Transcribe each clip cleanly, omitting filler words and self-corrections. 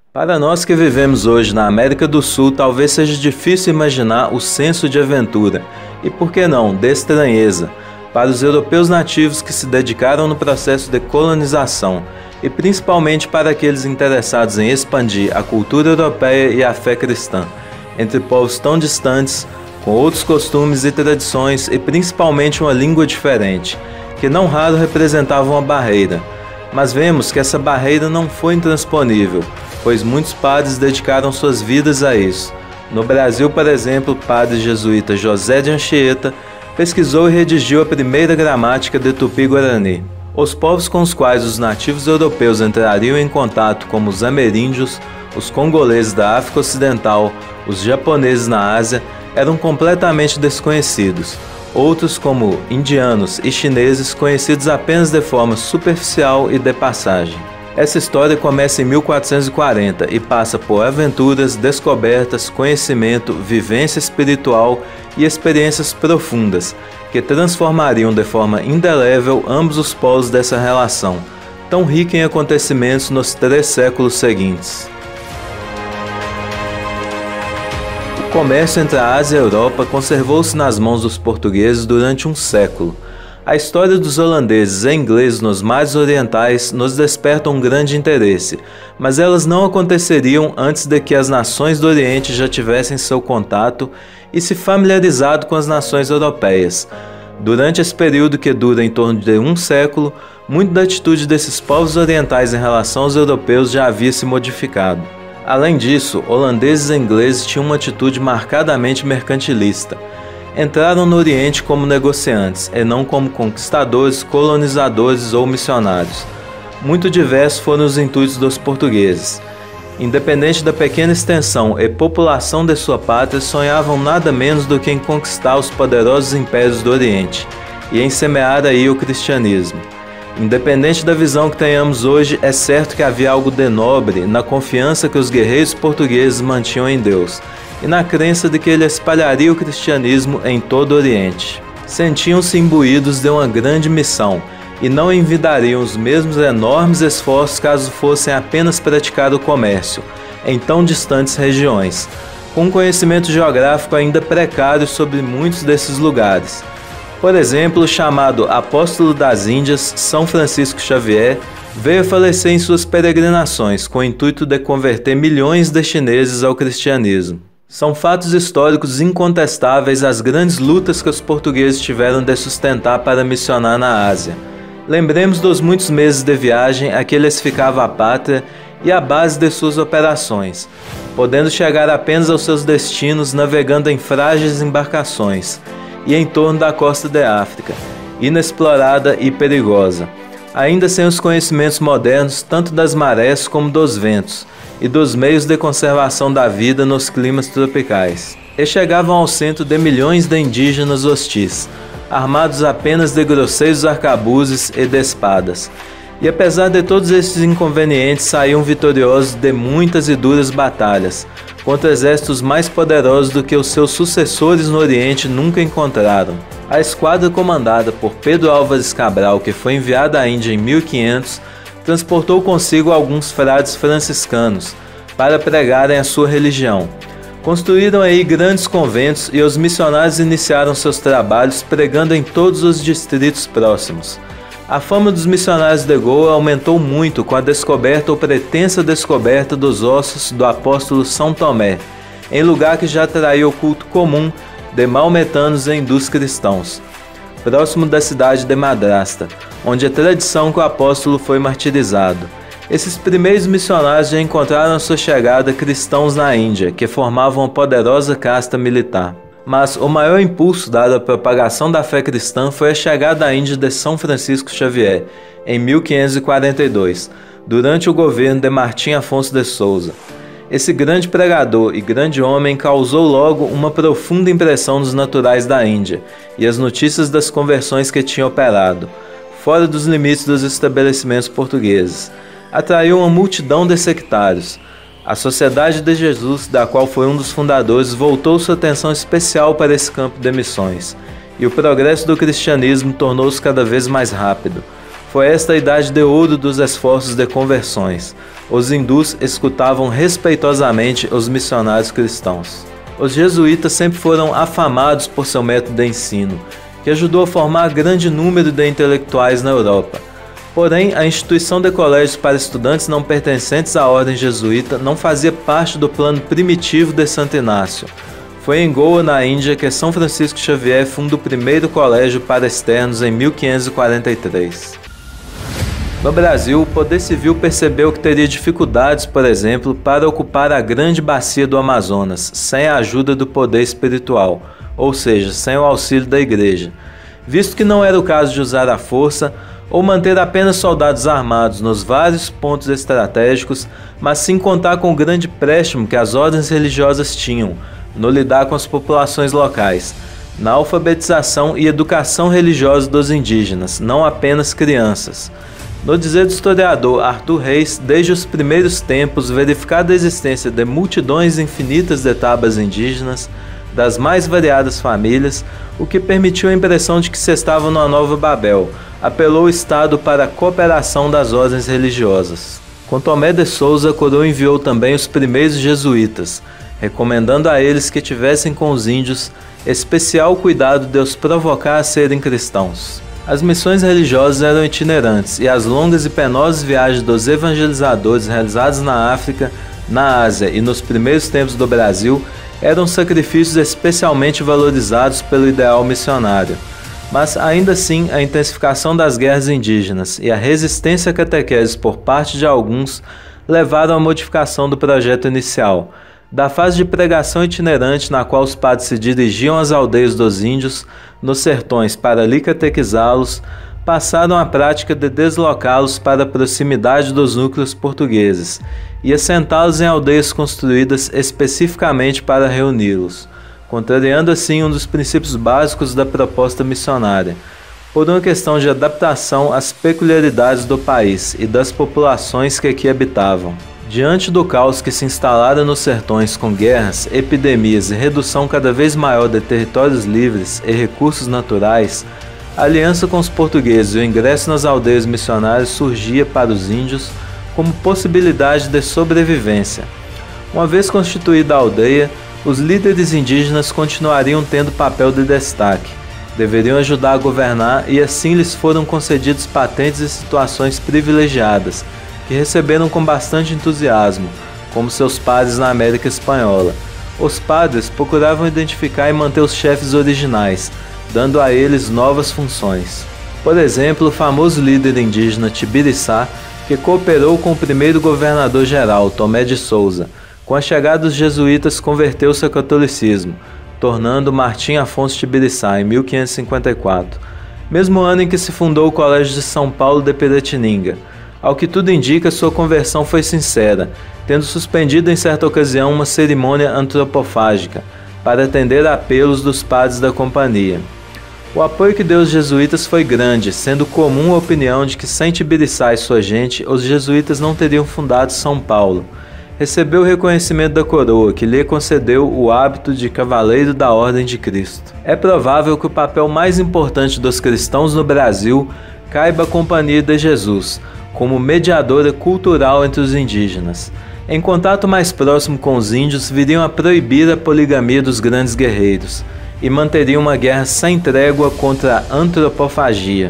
Para nós que vivemos hoje na América do Sul, talvez seja difícil imaginar o senso de aventura e, por que não, de estranheza, para os europeus nativos que se dedicaram no processo de colonização e principalmente para aqueles interessados em expandir a cultura europeia e a fé cristã entre povos tão distantes, com outros costumes e tradições e principalmente uma língua diferente, que não raro representava uma barreira. Mas vemos que essa barreira não foi intransponível, pois muitos padres dedicaram suas vidas a isso. No Brasil, por exemplo, o padre jesuíta José de Anchieta pesquisou e redigiu a primeira gramática de Tupi-Guarani. Os povos com os quais os nativos europeus entrariam em contato, como os ameríndios, os congoleses da África Ocidental, os japoneses na Ásia, eram completamente desconhecidos. Outros, como indianos e chineses, conhecidos apenas de forma superficial e de passagem. Essa história começa em 1440 e passa por aventuras, descobertas, conhecimento, vivência espiritual e experiências profundas, que transformariam de forma indelével ambos os polos dessa relação, tão rica em acontecimentos nos 3 séculos seguintes. O comércio entre a Ásia e a Europa conservou-se nas mãos dos portugueses durante um século. A história dos holandeses e ingleses nos mares orientais nos desperta um grande interesse, mas elas não aconteceriam antes de que as nações do Oriente já tivessem seu contato e se familiarizado com as nações europeias. Durante esse período, que dura em torno de um século, muito da atitude desses povos orientais em relação aos europeus já havia se modificado. Além disso, holandeses e ingleses tinham uma atitude marcadamente mercantilista. Entraram no Oriente como negociantes, e não como conquistadores, colonizadores ou missionários. Muito diversos foram os intuitos dos portugueses. Independente da pequena extensão e população de sua pátria, sonhavam nada menos do que em conquistar os poderosos impérios do Oriente, e em semear aí o cristianismo. Independente da visão que tenhamos hoje, é certo que havia algo de nobre na confiança que os guerreiros portugueses mantinham em Deus, e na crença de que ele espalharia o cristianismo em todo o Oriente. Sentiam-se imbuídos de uma grande missão, e não envidariam os mesmos enormes esforços caso fossem apenas praticar o comércio, em tão distantes regiões, com um conhecimento geográfico ainda precário sobre muitos desses lugares. Por exemplo, o chamado Apóstolo das Índias, São Francisco Xavier, veio a falecer em suas peregrinações, com o intuito de converter milhões de chineses ao cristianismo. São fatos históricos incontestáveis as grandes lutas que os portugueses tiveram de sustentar para missionar na Ásia. Lembremos dos muitos meses de viagem a que eles ficavam a pátria e a base de suas operações, podendo chegar apenas aos seus destinos navegando em frágeis embarcações e em torno da costa de África, inexplorada e perigosa, ainda sem os conhecimentos modernos tanto das marés como dos ventos, e dos meios de conservação da vida nos climas tropicais. E chegavam ao centro de milhões de indígenas hostis, armados apenas de grosseiros arcabuzes e de espadas. E apesar de todos esses inconvenientes, saíam vitoriosos de muitas e duras batalhas, contra exércitos mais poderosos do que os seus sucessores no Oriente nunca encontraram. A esquadra comandada por Pedro Álvares Cabral, que foi enviada à Índia em 1500, transportou consigo alguns frades franciscanos para pregarem a sua religião. Construíram aí grandes conventos e os missionários iniciaram seus trabalhos pregando em todos os distritos próximos. A fama dos missionários de Goa aumentou muito com a descoberta ou pretensa descoberta dos ossos do apóstolo São Tomé, em lugar que já atraía o culto comum de maometanos e hindus cristãos, próximo da cidade de Madrasta, onde a tradição que o apóstolo foi martirizado. Esses primeiros missionários já encontraram à sua chegada cristãos na Índia, que formavam uma poderosa casta militar. Mas o maior impulso dado à propagação da fé cristã foi a chegada à Índia de São Francisco Xavier, em 1542, durante o governo de Martim Afonso de Souza. Esse grande pregador e grande homem causou logo uma profunda impressão nos naturais da Índia, e as notícias das conversões que tinha operado, fora dos limites dos estabelecimentos portugueses, atraiu uma multidão de sectários. A Sociedade de Jesus, da qual foi um dos fundadores, voltou sua atenção especial para esse campo de missões, e o progresso do cristianismo tornou-se cada vez mais rápido. Foi esta a idade de ouro dos esforços de conversões. Os hindus escutavam respeitosamente os missionários cristãos. Os jesuítas sempre foram afamados por seu método de ensino, que ajudou a formar grande número de intelectuais na Europa. Porém, a instituição de colégios para estudantes não pertencentes à ordem jesuíta não fazia parte do plano primitivo de Santo Inácio. Foi em Goa, na Índia, que São Francisco Xavier funda o primeiro colégio para externos em 1543. No Brasil, o poder civil percebeu que teria dificuldades, por exemplo, para ocupar a grande bacia do Amazonas, sem a ajuda do poder espiritual, ou seja, sem o auxílio da igreja. Visto que não era o caso de usar a força, ou manter apenas soldados armados nos vários pontos estratégicos, mas sim contar com o grande empréstimo que as ordens religiosas tinham no lidar com as populações locais, na alfabetização e educação religiosa dos indígenas, não apenas crianças. No dizer do historiador Arthur Reis, desde os primeiros tempos, verificada a existência de multidões infinitas de tabas indígenas, das mais variadas famílias, o que permitiu a impressão de que se estava numa nova Babel, apelou o Estado para a cooperação das ordens religiosas. Com Tomé de Souza, a coroa enviou também os primeiros jesuítas, recomendando a eles que tivessem com os índios especial cuidado de os provocar a serem cristãos. As missões religiosas eram itinerantes e as longas e penosas viagens dos evangelizadores realizadas na África, na Ásia e nos primeiros tempos do Brasil eram sacrifícios especialmente valorizados pelo ideal missionário. Mas, ainda assim, a intensificação das guerras indígenas e a resistência à catequese por parte de alguns levaram à modificação do projeto inicial. Da fase de pregação itinerante na qual os padres se dirigiam às aldeias dos índios, nos sertões, para ali catequizá-los, passaram à prática de deslocá-los para a proximidade dos núcleos portugueses e assentá-los em aldeias construídas especificamente para reuni-los, contrariando assim um dos princípios básicos da proposta missionária, por uma questão de adaptação às peculiaridades do país e das populações que aqui habitavam. Diante do caos que se instalara nos sertões com guerras, epidemias e redução cada vez maior de territórios livres e recursos naturais, a aliança com os portugueses e o ingresso nas aldeias missionárias surgia para os índios como possibilidade de sobrevivência. Uma vez constituída a aldeia, os líderes indígenas continuariam tendo papel de destaque, deveriam ajudar a governar e assim lhes foram concedidos patentes e situações privilegiadas, que receberam com bastante entusiasmo, como seus padres na América Espanhola. Os padres procuravam identificar e manter os chefes originais, dando a eles novas funções. Por exemplo, o famoso líder indígena Tibiriçá, que cooperou com o primeiro governador-geral, Tomé de Souza. Com a chegada dos jesuítas, converteu-se ao catolicismo, tornando Martim Afonso Tibiriçá em 1554, mesmo ano em que se fundou o Colégio de São Paulo de Piratininga. Ao que tudo indica, sua conversão foi sincera, tendo suspendido em certa ocasião uma cerimônia antropofágica, para atender a apelos dos padres da companhia. O apoio que deu aos jesuítas foi grande, sendo comum a opinião de que sem Tibiriçá e sua gente, os jesuítas não teriam fundado São Paulo. Recebeu o reconhecimento da coroa, que lhe concedeu o hábito de cavaleiro da Ordem de Cristo. É provável que o papel mais importante dos cristãos no Brasil caiba à Companhia de Jesus, como mediadora cultural entre os indígenas. Em contato mais próximo com os índios, viriam a proibir a poligamia dos grandes guerreiros e manteriam uma guerra sem trégua contra a antropofagia.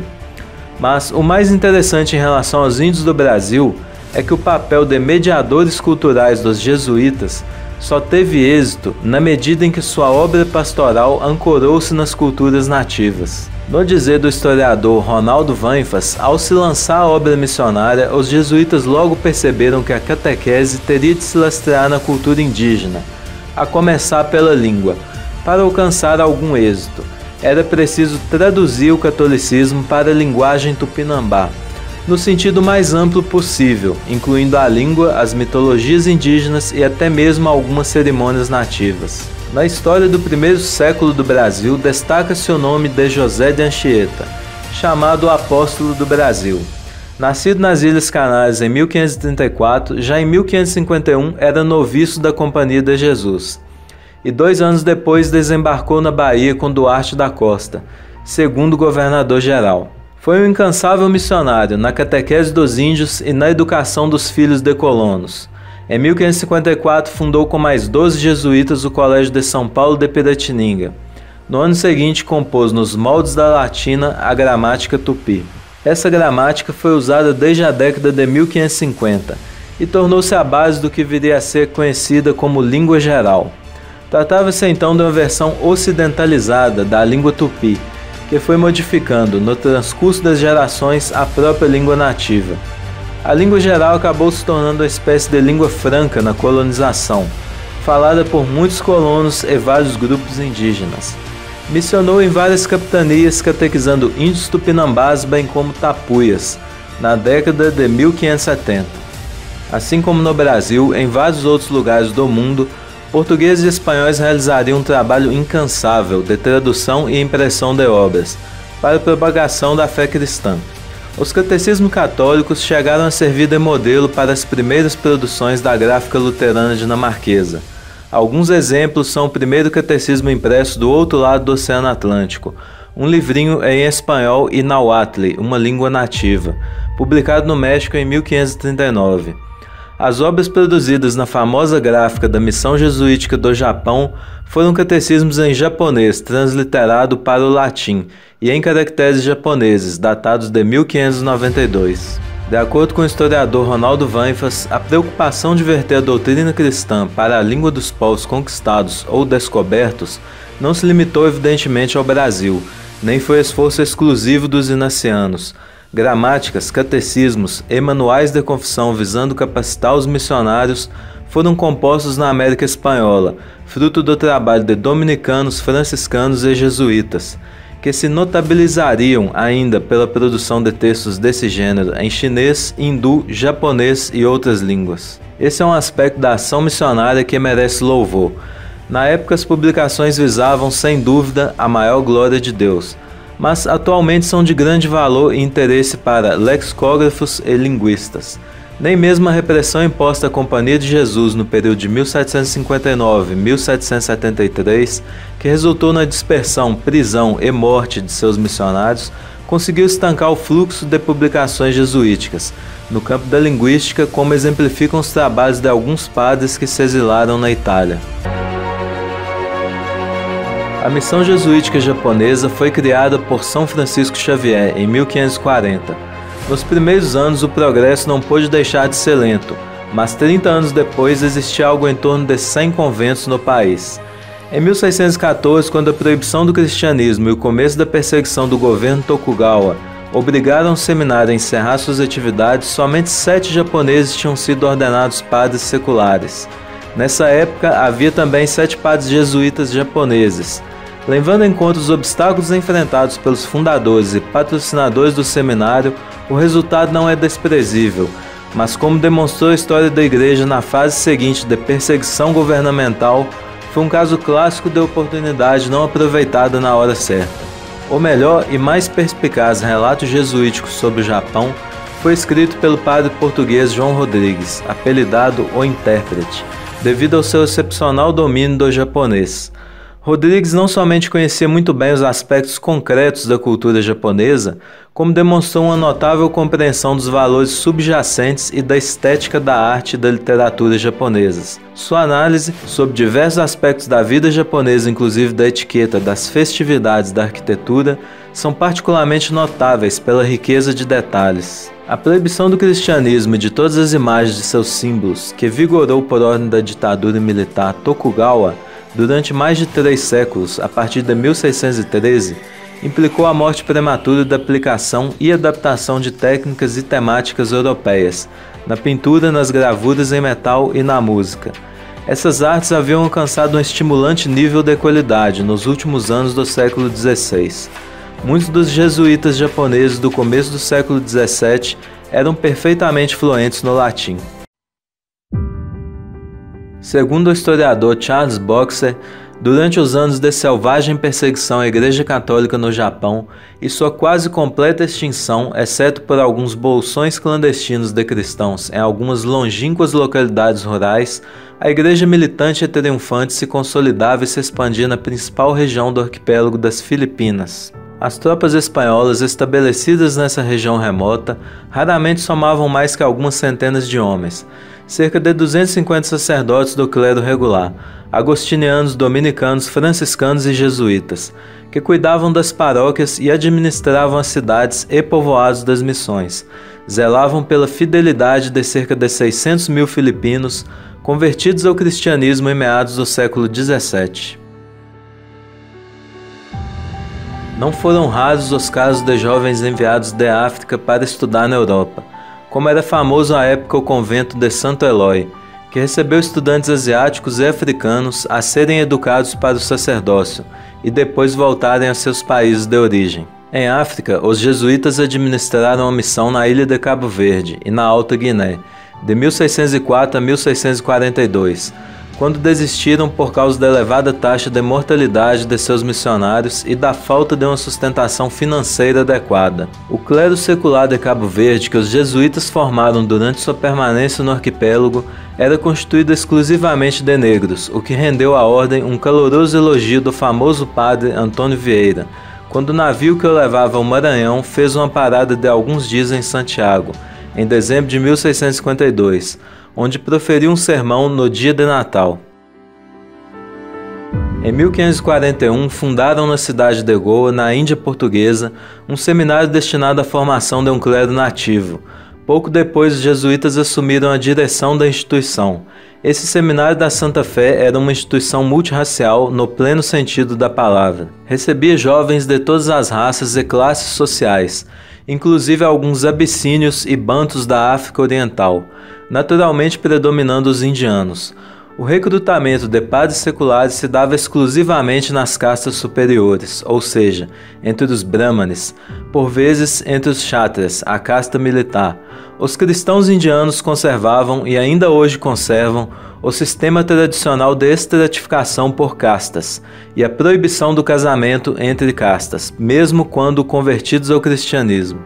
Mas o mais interessante em relação aos índios do Brasil é que o papel de mediadores culturais dos jesuítas só teve êxito na medida em que sua obra pastoral ancorou-se nas culturas nativas. No dizer do historiador Ronaldo Vanfas, ao se lançar a obra missionária, os jesuítas logo perceberam que a catequese teria de se lastrear na cultura indígena, a começar pela língua. Para alcançar algum êxito, era preciso traduzir o catolicismo para a linguagem tupinambá, no sentido mais amplo possível, incluindo a língua, as mitologias indígenas e até mesmo algumas cerimônias nativas. Na história do primeiro século do Brasil, destaca-se o nome de José de Anchieta, chamado o Apóstolo do Brasil. Nascido nas Ilhas Canárias em 1534, já em 1551 era noviço da Companhia de Jesus, e 2 anos depois desembarcou na Bahia com Duarte da Costa, segundo governador-geral. Foi um incansável missionário na catequese dos índios e na educação dos filhos de colonos. Em 1554 fundou com mais 12 jesuítas o Colégio de São Paulo de Piratininga. No ano seguinte compôs nos moldes da latina a gramática tupi. Essa gramática foi usada desde a década de 1550 e tornou-se a base do que viria a ser conhecida como língua geral. Tratava-se então de uma versão ocidentalizada da língua tupi, que foi modificando, no transcurso das gerações, a própria língua nativa. A língua geral acabou se tornando uma espécie de língua franca na colonização, falada por muitos colonos e vários grupos indígenas. Missionou em várias capitanias, catequizando índios tupinambás, bem como tapuias, na década de 1570. Assim como no Brasil, em vários outros lugares do mundo, portugueses e espanhóis realizariam um trabalho incansável de tradução e impressão de obras, para a propagação da fé cristã. Os catecismos católicos chegaram a servir de modelo para as primeiras produções da gráfica luterana dinamarquesa. Alguns exemplos são o primeiro catecismo impresso do outro lado do Oceano Atlântico, um livrinho em espanhol e náhuatl, uma língua nativa, publicado no México em 1539. As obras produzidas na famosa gráfica da Missão Jesuítica do Japão foram catecismos em japonês, transliterado para o latim, e em caracteres japoneses, datados de 1592. De acordo com o historiador Ronaldo Vanfas, a preocupação de verter a doutrina cristã para a língua dos povos conquistados ou descobertos não se limitou evidentemente ao Brasil, nem foi esforço exclusivo dos inacianos. Gramáticas, catecismos e manuais de confissão visando capacitar os missionários foram compostos na América Espanhola, fruto do trabalho de dominicanos, franciscanos e jesuítas, que se notabilizariam ainda pela produção de textos desse gênero em chinês, hindu, japonês e outras línguas. Esse é um aspecto da ação missionária que merece louvor. Na época, as publicações visavam, sem dúvida, a maior glória de Deus, mas atualmente são de grande valor e interesse para lexicógrafos e linguistas. Nem mesmo a repressão imposta à Companhia de Jesus no período de 1759-1773, que resultou na dispersão, prisão e morte de seus missionários, conseguiu estancar o fluxo de publicações jesuíticas, no campo da linguística, como exemplificam os trabalhos de alguns padres que se exilaram na Itália. A missão jesuítica japonesa foi criada por São Francisco Xavier em 1540. Nos primeiros anos o progresso não pôde deixar de ser lento, mas 30 anos depois existia algo em torno de 100 conventos no país. Em 1614, quando a proibição do cristianismo e o começo da perseguição do governo Tokugawa obrigaram o seminário a encerrar suas atividades, somente 7 japoneses tinham sido ordenados padres seculares. Nessa época havia também 7 padres jesuítas japoneses. Levando em conta os obstáculos enfrentados pelos fundadores e patrocinadores do seminário, o resultado não é desprezível, mas como demonstrou a história da igreja na fase seguinte de perseguição governamental, foi um caso clássico de oportunidade não aproveitada na hora certa. O melhor e mais perspicaz relato jesuítico sobre o Japão foi escrito pelo padre português João Rodrigues, apelidado O Intérprete, devido ao seu excepcional domínio do japonês. Rodrigues não somente conhecia muito bem os aspectos concretos da cultura japonesa, como demonstrou uma notável compreensão dos valores subjacentes e da estética da arte e da literatura japonesas. Sua análise sobre diversos aspectos da vida japonesa, inclusive da etiqueta, das festividades, da arquitetura, são particularmente notáveis pela riqueza de detalhes. A proibição do cristianismo e de todas as imagens de seus símbolos, que vigorou por ordem da ditadura militar Tokugawa, durante mais de 3 séculos, a partir de 1613, implicou a morte prematura da aplicação e adaptação de técnicas e temáticas europeias, na pintura, nas gravuras em metal e na música. Essas artes haviam alcançado um estimulante nível de qualidade nos últimos anos do século XVI. Muitos dos jesuítas japoneses do começo do século XVII eram perfeitamente fluentes no latim. Segundo o historiador Charles Boxer, durante os anos de selvagem perseguição à Igreja Católica no Japão e sua quase completa extinção, exceto por alguns bolsões clandestinos de cristãos em algumas longínquas localidades rurais, a igreja militante e triunfante se consolidava e se expandia na principal região do arquipélago das Filipinas. As tropas espanholas estabelecidas nessa região remota raramente somavam mais que algumas centenas de homens, cerca de 250 sacerdotes do clero regular, agostinianos, dominicanos, franciscanos e jesuítas, que cuidavam das paróquias e administravam as cidades e povoados das missões, zelavam pela fidelidade de cerca de 600 mil filipinos convertidos ao cristianismo em meados do século XVII. Não foram raros os casos de jovens enviados de África para estudar na Europa, como era famoso à época o convento de Santo Eloy, que recebeu estudantes asiáticos e africanos a serem educados para o sacerdócio e depois voltarem a seus países de origem. Em África, os jesuítas administraram a missão na ilha de Cabo Verde e na Alta Guiné, de 1604 a 1642, quando desistiram por causa da elevada taxa de mortalidade de seus missionários e da falta de uma sustentação financeira adequada. O clero secular de Cabo Verde, que os jesuítas formaram durante sua permanência no arquipélago, era constituído exclusivamente de negros, o que rendeu à ordem um caloroso elogio do famoso padre Antônio Vieira, quando o navio que o levava ao Maranhão fez uma parada de alguns dias em Santiago, em dezembro de 1652, onde proferiu um sermão no dia de Natal. Em 1541, fundaram na cidade de Goa, na Índia Portuguesa, um seminário destinado à formação de um clero nativo. Pouco depois, os jesuítas assumiram a direção da instituição. Esse seminário da Santa Fé era uma instituição multirracial no pleno sentido da palavra. Recebia jovens de todas as raças e classes sociais, inclusive alguns abissínios e bantus da África Oriental, naturalmente predominando os indianos. O recrutamento de padres seculares se dava exclusivamente nas castas superiores, ou seja, entre os brahmanes, por vezes entre os kshatriyas, a casta militar. Os cristãos indianos conservavam, e ainda hoje conservam, o sistema tradicional de estratificação por castas e a proibição do casamento entre castas, mesmo quando convertidos ao cristianismo.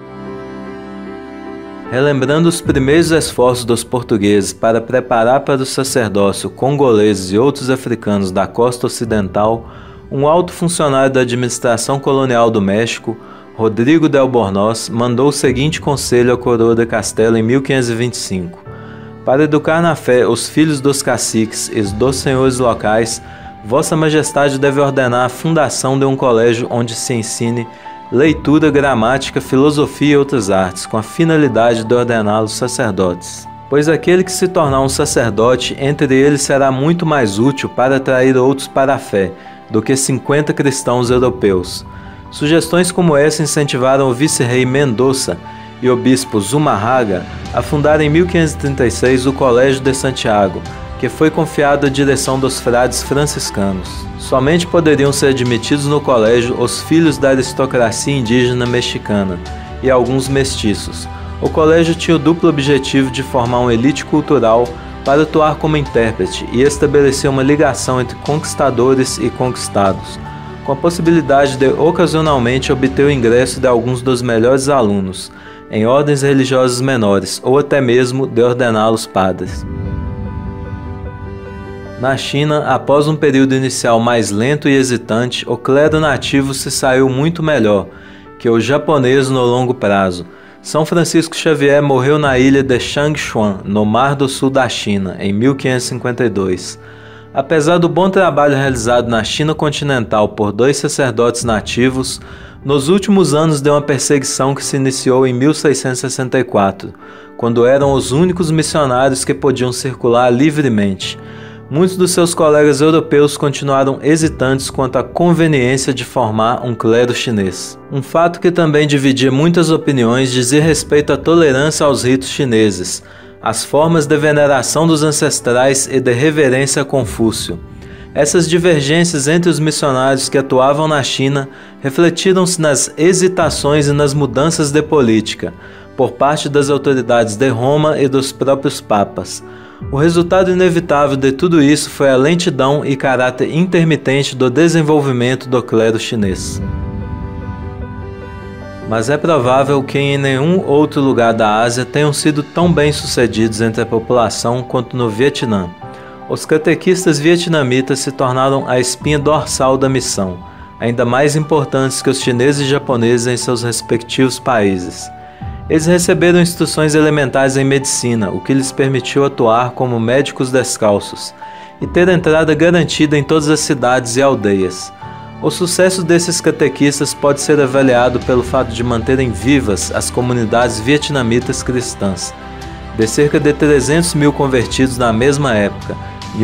Relembrando os primeiros esforços dos portugueses para preparar para o sacerdócio congoleses e outros africanos da costa ocidental, um alto funcionário da administração colonial do México, Rodrigo de Albornoz, mandou o seguinte conselho à coroa de Castela em 1525. Para educar na fé os filhos dos caciques e dos senhores locais, Vossa Majestade deve ordenar a fundação de um colégio onde se ensine leitura, gramática, filosofia e outras artes, com a finalidade de ordená-los sacerdotes. Pois aquele que se tornar um sacerdote, entre eles será muito mais útil para atrair outros para a fé, do que 50 cristãos europeus. Sugestões como essa incentivaram o vice-rei Mendoza e o bispo Zumarraga a fundar em 1536 o Colégio de Santiago, que foi confiado à direção dos frades franciscanos. Somente poderiam ser admitidos no colégio os filhos da aristocracia indígena mexicana e alguns mestiços. O colégio tinha o duplo objetivo de formar uma elite cultural para atuar como intérprete e estabelecer uma ligação entre conquistadores e conquistados, com a possibilidade de ocasionalmente obter o ingresso de alguns dos melhores alunos, em ordens religiosas menores, ou até mesmo de ordená-los padres. Na China, após um período inicial mais lento e hesitante, o clero nativo se saiu muito melhor que o japonês no longo prazo. São Francisco Xavier morreu na ilha de Changchuan, no Mar do Sul da China, em 1552. Apesar do bom trabalho realizado na China continental por 2 sacerdotes nativos, nos últimos anos de uma perseguição que se iniciou em 1664, quando eram os únicos missionários que podiam circular livremente. Muitos dos seus colegas europeus continuaram hesitantes quanto à conveniência de formar um clero chinês. Um fato que também dividia muitas opiniões dizia respeito à tolerância aos ritos chineses, às formas de veneração dos ancestrais e de reverência a Confúcio. Essas divergências entre os missionários que atuavam na China refletiram-se nas hesitações e nas mudanças de política, por parte das autoridades de Roma e dos próprios papas. O resultado inevitável de tudo isso foi a lentidão e caráter intermitente do desenvolvimento do clero chinês. Mas é provável que em nenhum outro lugar da Ásia tenham sido tão bem-sucedidos entre a população quanto no Vietnã. Os catequistas vietnamitas se tornaram a espinha dorsal da missão. ainda mais importantes que os chineses e japoneses em seus respectivos países. Eles receberam instruções elementares em medicina, o que lhes permitiu atuar como médicos descalços e ter entrada garantida em todas as cidades e aldeias. O sucesso desses catequistas pode ser avaliado pelo fato de manterem vivas as comunidades vietnamitas cristãs, de cerca de 300 mil convertidos na mesma época,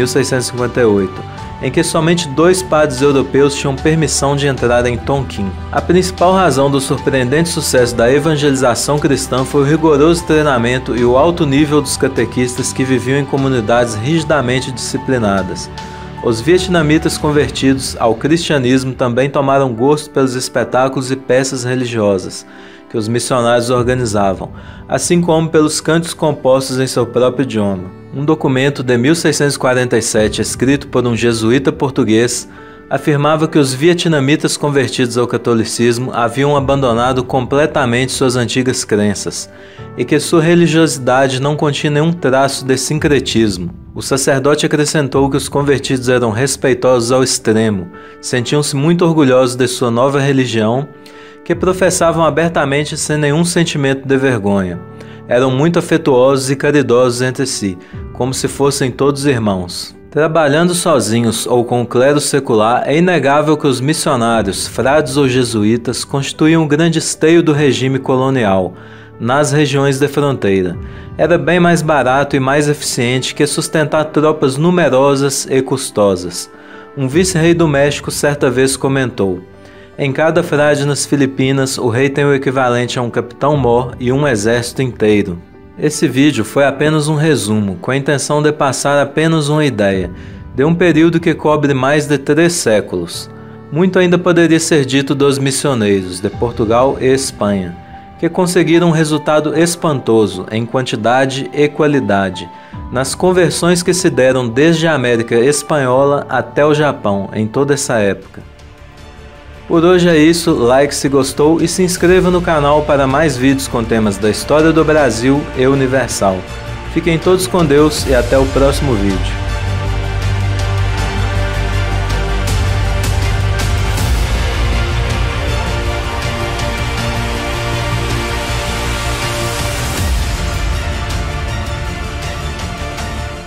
1658, em que somente 2 padres europeus tinham permissão de entrar em Tonkin. A principal razão do surpreendente sucesso da evangelização cristã foi o rigoroso treinamento e o alto nível dos catequistas que viviam em comunidades rigidamente disciplinadas. Os vietnamitas convertidos ao cristianismo também tomaram gosto pelos espetáculos e peças religiosas que os missionários organizavam, assim como pelos cânticos compostos em seu próprio idioma. Um documento de 1647, escrito por um jesuíta português, afirmava que os vietnamitas convertidos ao catolicismo haviam abandonado completamente suas antigas crenças e que sua religiosidade não continha nenhum traço de sincretismo. O sacerdote acrescentou que os convertidos eram respeitosos ao extremo, sentiam-se muito orgulhosos de sua nova religião, que professavam abertamente sem nenhum sentimento de vergonha. Eram muito afetuosos e caridosos entre si, como se fossem todos irmãos. Trabalhando sozinhos ou com o clero secular, é inegável que os missionários, frades ou jesuítas, constituíam um grande esteio do regime colonial, nas regiões de fronteira. Era bem mais barato e mais eficiente que sustentar tropas numerosas e custosas. Um vice-rei do México certa vez comentou: em cada frade nas Filipinas, o rei tem o equivalente a um capitão-mor e um exército inteiro. Esse vídeo foi apenas um resumo, com a intenção de passar apenas uma ideia, de um período que cobre mais de 3 séculos. Muito ainda poderia ser dito dos missioneiros de Portugal e Espanha, que conseguiram um resultado espantoso em quantidade e qualidade, nas conversões que se deram desde a América Espanhola até o Japão, em toda essa época. Por hoje é isso, like se gostou e se inscreva no canal para mais vídeos com temas da história do Brasil e universal. Fiquem todos com Deus e até o próximo vídeo.